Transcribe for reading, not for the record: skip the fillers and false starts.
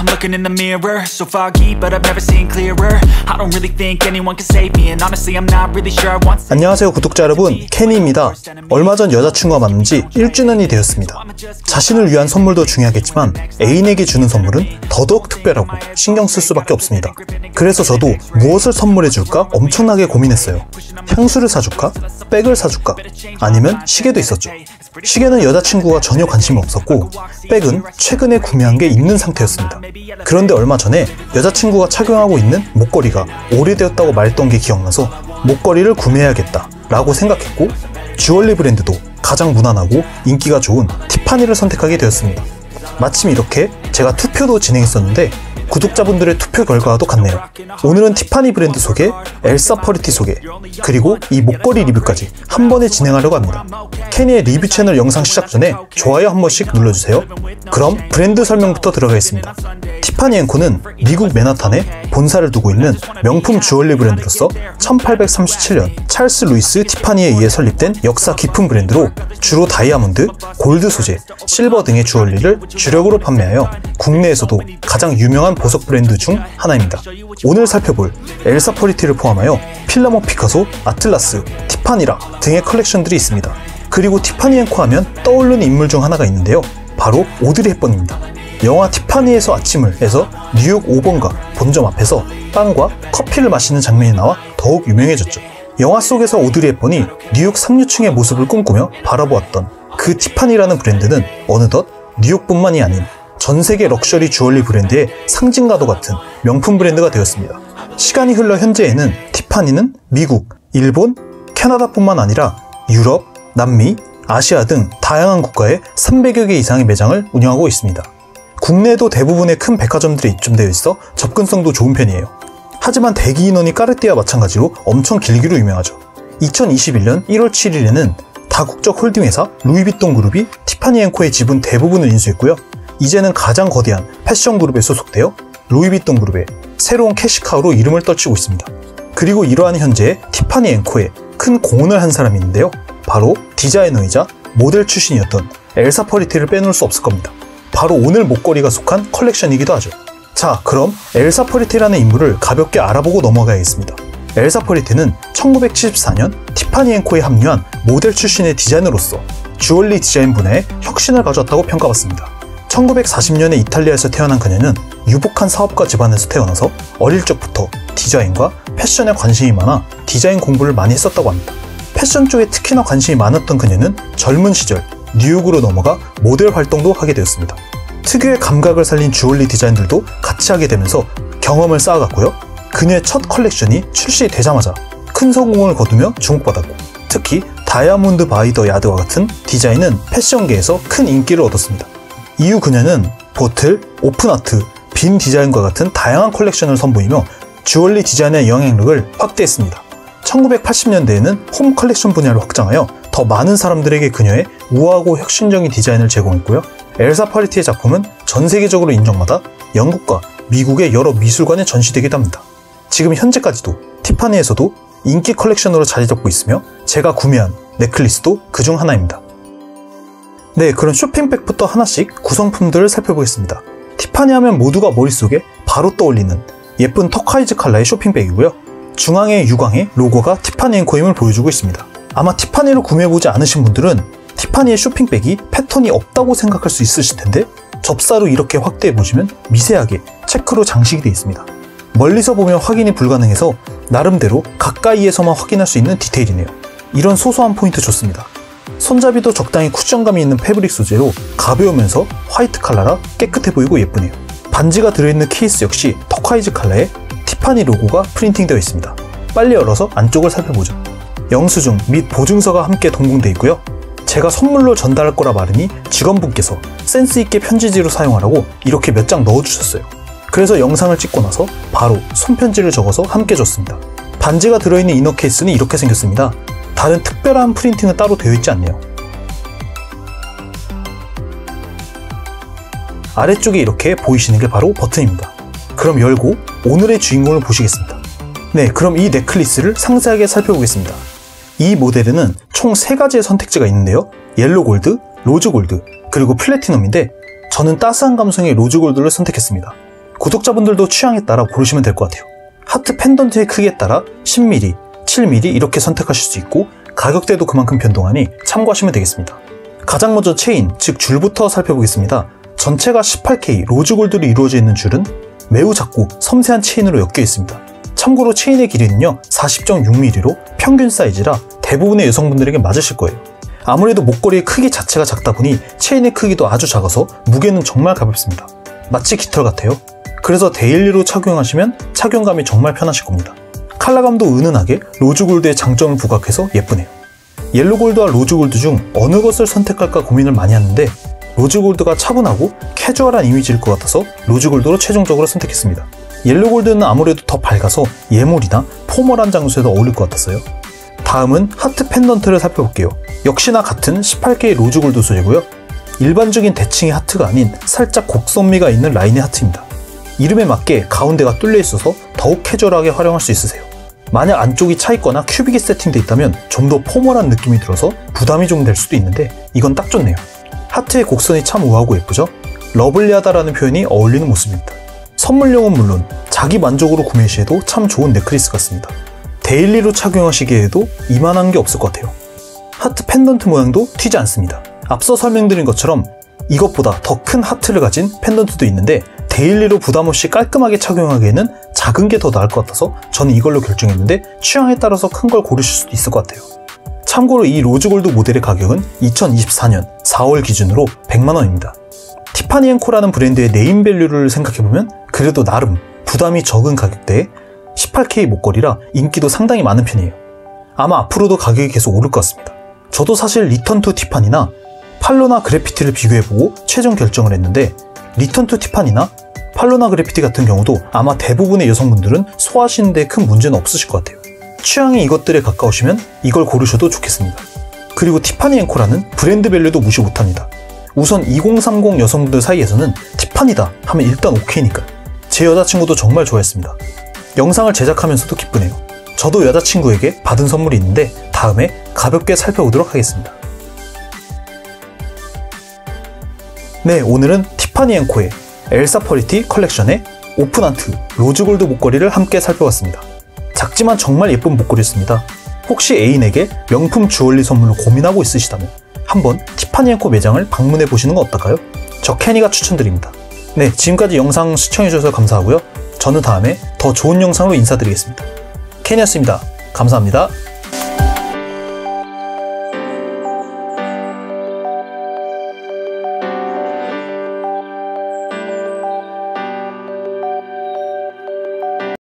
I'm looking in the mirror, so foggy, but I've never seen clearer. I don't really think anyone can save me, and honestly I'm not really sure I want. 안녕하세요 구독자 여러분, 케니입니다. 얼마 전 여자친구가 만난 지 1주년이 되었습니다. 자신을 위한 선물도 중요하겠지만 애인에게 주는 선물은 더더욱 특별하고 신경 쓸 수밖에 없습니다. 그래서 저도 무엇을 선물해줄까 엄청나게 고민했어요. 향수를 사줄까? 백을 사줄까? 아니면 시계도 있었죠. 시계는 여자친구가 전혀 관심이 없었고 백은 최근에 구매한 게 있는 상태였습니다. 그런데 얼마 전에 여자친구가 착용하고 있는 목걸이가 오래되었다고 말했던 게 기억나서 목걸이를 구매해야겠다 라고 생각했고 주얼리 브랜드도 가장 무난하고 인기가 좋은 티파니를 선택하게 되었습니다. 마침 이렇게 제가 투표도 진행했었는데 구독자분들의 투표 결과도 같네요. 오늘은 티파니 브랜드 소개, 엘사 퍼리티 소개, 그리고 이 목걸이 리뷰까지 한 번에 진행하려고 합니다. 케니의 리뷰 채널 영상 시작 전에 좋아요 한 번씩 눌러주세요. 그럼 브랜드 설명부터 들어가겠습니다. 티파니 앤코는 미국 맨하탄에 본사를 두고 있는 명품 주얼리 브랜드로서 1837년 찰스 루이스 티파니에 의해 설립된 역사 깊은 브랜드로 주로 다이아몬드, 골드 소재, 실버 등의 주얼리를 주력으로 판매하여 국내에서도 가장 유명한 보석 브랜드 중 하나입니다. 오늘 살펴볼 엘사 퍼리티를 포함하여 필라모 피카소, 아틀라스, 티파니라 등의 컬렉션들이 있습니다. 그리고 티파니 앤코 하면 떠오르는 인물 중 하나가 있는데요. 바로 오드리 헵번입니다. 영화 티파니에서 아침을 에서 뉴욕 5번가 본점 앞에서 빵과 커피를 마시는 장면이 나와 더욱 유명해졌죠. 영화 속에서 오드리 헵번이 뉴욕 상류층의 모습을 꿈꾸며 바라보았던 그 티파니라는 브랜드는 어느덧 뉴욕뿐만이 아닌 전세계 럭셔리 주얼리 브랜드의 상징과도 같은 명품 브랜드가 되었습니다. 시간이 흘러 현재에는 티파니는 미국, 일본, 캐나다뿐만 아니라 유럽, 남미, 아시아 등 다양한 국가에 300여 개 이상의 매장을 운영하고 있습니다. 국내에도 대부분의 큰 백화점들이 입점되어 있어 접근성도 좋은 편이에요. 하지만 대기 인원이 까르띠에와 마찬가지로 엄청 길기로 유명하죠. 2021년 1월 7일에는 다국적 홀딩 회사 루이비통 그룹이 티파니 앤코의 지분 대부분을 인수했고요. 이제는 가장 거대한 패션 그룹에 소속되어 루이비통 그룹의 새로운 캐시카우로 이름을 떨치고 있습니다. 그리고 이러한 현재의 티파니 앤코에 큰 공헌을 한 사람이 있는데요. 바로 디자이너이자 모델 출신이었던 엘사 퍼리티를 빼놓을 수 없을 겁니다. 바로 오늘 목걸이가 속한 컬렉션이기도 하죠. 자, 그럼 엘사 퍼리티라는 인물을 가볍게 알아보고 넘어가야겠습니다. 엘사 퍼리티는 1974년 티파니 앤코에 합류한 모델 출신의 디자이너로서 주얼리 디자인 분야에 혁신을 가져왔다고 평가받습니다. 1940년에 이탈리아에서 태어난 그녀는 유복한 사업가 집안에서 태어나서 어릴 적부터 디자인과 패션에 관심이 많아 디자인 공부를 많이 했었다고 합니다. 패션 쪽에 특히나 관심이 많았던 그녀는 젊은 시절 뉴욕으로 넘어가 모델 활동도 하게 되었습니다. 특유의 감각을 살린 주얼리 디자인들도 같이 하게 되면서 경험을 쌓아갔고요. 그녀의 첫 컬렉션이 출시되자마자 큰 성공을 거두며 주목받았고 특히 다이아몬드 바이 더 야드와 같은 디자인은 패션계에서 큰 인기를 얻었습니다. 이후 그녀는 보틀, 오픈아트, 빈 디자인과 같은 다양한 컬렉션을 선보이며 주얼리 디자인의 영향력을 확대했습니다. 1980년대에는 홈 컬렉션 분야를 확장하여 더 많은 사람들에게 그녀의 우아하고 혁신적인 디자인을 제공했고요. 엘사 퍼리티의 작품은 전 세계적으로 인정받아 영국과 미국의 여러 미술관에 전시되기도 합니다. 지금 현재까지도 티파니에서도 인기 컬렉션으로 자리 잡고 있으며 제가 구매한 넥클리스도 그중 하나입니다. 네, 그럼 쇼핑백부터 하나씩 구성품들을 살펴보겠습니다. 티파니 하면 모두가 머릿속에 바로 떠올리는 예쁜 터콰이즈 컬러의 쇼핑백이고요. 중앙의 유광의 로고가 티파니 앤코임을 보여주고 있습니다. 아마 티파니를 구매해보지 않으신 분들은 티파니의 쇼핑백이 패턴이 없다고 생각할 수 있으실 텐데 접사로 이렇게 확대해보시면 미세하게 체크로 장식이 되어 있습니다. 멀리서 보면 확인이 불가능해서 나름대로 가까이에서만 확인할 수 있는 디테일이네요. 이런 소소한 포인트 좋습니다. 손잡이도 적당히 쿠션감이 있는 패브릭 소재로 가벼우면서 화이트 컬러라 깨끗해 보이고 예쁘네요. 반지가 들어있는 케이스 역시 터콰이즈 컬러에 티파니 로고가 프린팅되어 있습니다. 빨리 열어서 안쪽을 살펴보죠. 영수증 및 보증서가 함께 동봉되어 있고요. 제가 선물로 전달할 거라 말하니 직원분께서 센스있게 편지지로 사용하라고 이렇게 몇 장 넣어주셨어요. 그래서 영상을 찍고 나서 바로 손편지를 적어서 함께 줬습니다. 반지가 들어있는 이너 케이스는 이렇게 생겼습니다. 다른 특별한 프린팅은 따로 되어 있지 않네요. 아래쪽에 이렇게 보이시는 게 바로 버튼입니다. 그럼 열고 오늘의 주인공을 보시겠습니다. 네, 그럼 이 넥클리스를 상세하게 살펴보겠습니다. 이 모델에는 총 3가지의 선택지가 있는데요. 옐로 골드, 로즈 골드, 그리고 플래티넘인데 저는 따스한 감성의 로즈 골드를 선택했습니다. 구독자분들도 취향에 따라 고르시면 될 것 같아요. 하트 펜던트의 크기에 따라 10mm, 7mm 이렇게 선택하실 수 있고 가격대도 그만큼 변동하니 참고하시면 되겠습니다. 가장 먼저 체인, 즉 줄부터 살펴보겠습니다. 전체가 18K 로즈골드로 이루어져 있는 줄은 매우 작고 섬세한 체인으로 엮여 있습니다. 참고로 체인의 길이는요 40.6mm로 평균 사이즈라 대부분의 여성분들에게 맞으실 거예요. 아무래도 목걸이의 크기 자체가 작다 보니 체인의 크기도 아주 작아서 무게는 정말 가볍습니다. 마치 깃털 같아요. 그래서 데일리로 착용하시면 착용감이 정말 편하실 겁니다. 컬러감도 은은하게 로즈골드의 장점을 부각해서 예쁘네요. 옐로골드와 로즈골드 중 어느 것을 선택할까 고민을 많이 하는데 로즈골드가 차분하고 캐주얼한 이미지일 것 같아서 로즈골드로 최종적으로 선택했습니다. 옐로골드는 아무래도 더 밝아서 예몰이나 포멀한 장소에도 어울릴 것 같았어요. 다음은 하트 펜던트를 살펴볼게요. 역시나 같은 18K 로즈골드 소재고요. 일반적인 대칭의 하트가 아닌 살짝 곡선미가 있는 라인의 하트입니다. 이름에 맞게 가운데가 뚫려 있어서 더욱 캐주얼하게 활용할 수 있으세요. 만약 안쪽이 차있거나 큐빅이 세팅되어 있다면 좀 더 포멀한 느낌이 들어서 부담이 좀 될 수도 있는데 이건 딱 좋네요. 하트의 곡선이 참 우아하고 예쁘죠? 러블리하다라는 표현이 어울리는 모습입니다. 선물용은 물론 자기 만족으로 구매 시에도 참 좋은 넥클리스 같습니다. 데일리로 착용하시기에도 이만한 게 없을 것 같아요. 하트 펜던트 모양도 튀지 않습니다. 앞서 설명드린 것처럼 이것보다 더 큰 하트를 가진 펜던트도 있는데 데일리로 부담없이 깔끔하게 착용하기에는 작은 게 더 나을 것 같아서 저는 이걸로 결정했는데 취향에 따라서 큰 걸 고르실 수도 있을 것 같아요. 참고로 이 로즈골드 모델의 가격은 2024년 4월 기준으로 100만원입니다. 티파니 앤 코라는 브랜드의 네임밸류를 생각해보면 그래도 나름 부담이 적은 가격대에 18K 목걸이라 인기도 상당히 많은 편이에요. 아마 앞으로도 가격이 계속 오를 것 같습니다. 저도 사실 리턴 투 티파니나 팔로나 그래피티를 비교해보고 최종 결정을 했는데 리턴 투 티파니나 팔로나 그래피티 같은 경우도 아마 대부분의 여성분들은 소화하시는 데 큰 문제는 없으실 것 같아요. 취향이 이것들에 가까우시면 이걸 고르셔도 좋겠습니다. 그리고 티파니 앤 코라는 브랜드 밸류도 무시 못합니다. 우선 2030 여성분들 사이에서는 티파니다 하면 일단 오케이니까. 제 여자친구도 정말 좋아했습니다. 영상을 제작하면서도 기쁘네요. 저도 여자친구에게 받은 선물이 있는데 다음에 가볍게 살펴보도록 하겠습니다. 네, 오늘은 티파니 앤 코의 엘사 퍼리티 컬렉션의 오픈하트 로즈골드 목걸이를 함께 살펴봤습니다. 작지만 정말 예쁜 목걸이였습니다. 혹시 애인에게 명품 주얼리 선물로 고민하고 있으시다면 한번 티파니 앤 코 매장을 방문해 보시는 건 어떨까요? 저 케니가 추천드립니다. 네, 지금까지 영상 시청해주셔서 감사하고요. 저는 다음에 더 좋은 영상으로 인사드리겠습니다. 케니였습니다. 감사합니다.